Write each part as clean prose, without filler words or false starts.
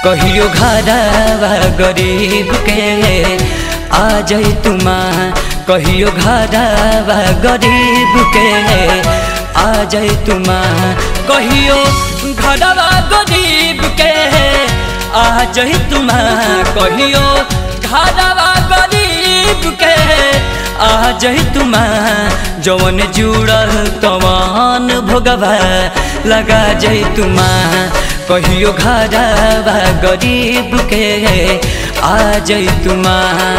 कहियो घरवा गरीब के आ जाई तुमा। कहियो घरवा गरीब के आ जाई तुमा। कहियो घरवा गरीब के आ जाई तुमा। कहियो घरवा गरीब के आ जाई तुमा। जवन जुड़ल तवन भोगवा लगा जाई तुमा। कहियो घरवा गरीब के आ जाई तुमा।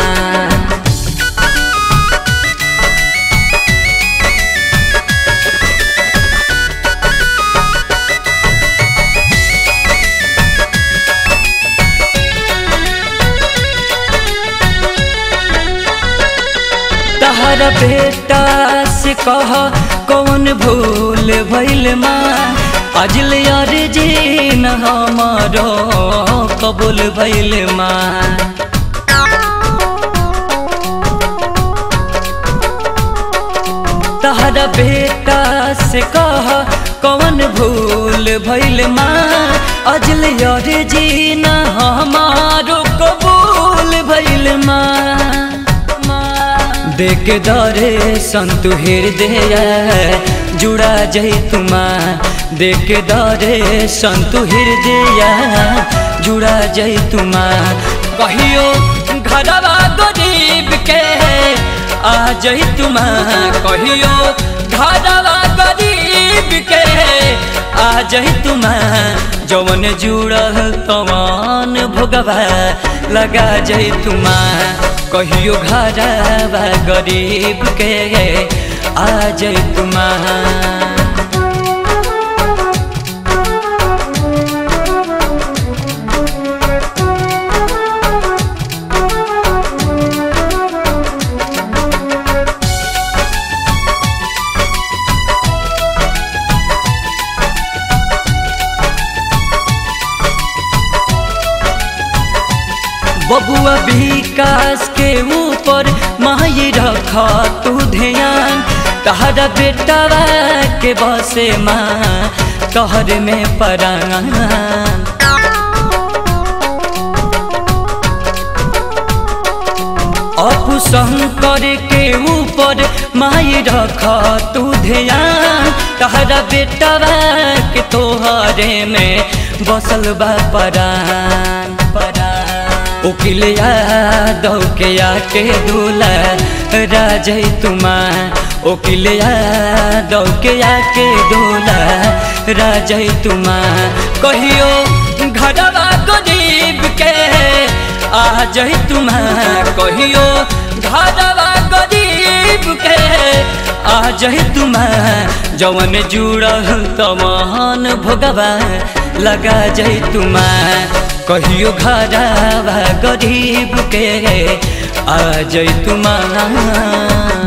तहरा बेटा से कह कौन भूल भइल माँ। अजल यार जी न हमारो कबूल भइल माँ। तहरा बेटा से कह कौन भूल भइल माँ। अजल यार जी न हमारो कबूल भइल माँ। देख दरे संतु हृदय जुड़ा जाई तुमा। देख दरे संतु हृदय जुड़ा जाई तुमा। कहियो घरवा गरीब के आ जाई तुमा। कहियो घरवा गरीब के आ जाई तुमा। जवन जुड़ल तवन भोगवा लगा जाई तुमा। कहियो घरवा गरीब के आ जाई तुमा। बबुआ विकास के ऊपर माई रखा तू ध्यान। तहरा बेटावा के बसे माँ तोहर में परान। अपु शंकर के ऊपर माई रखा तू ध्यान। तहरा बेटावा के तोहरे में बसल बा परान। उकिल यादव के आके दूल्हा राजई तुमा। उकिल यादव के आके दूल्हा राजई तुमा। कहियो घरवा गरीब के आ जाई तुमा। कहियो घरवा गरीब के आ जाई तुमा। जवन जुड़ल तवन भोगवा लगा जाई तुमा। कहियो घरवा गरीब के आ जाई तुमा।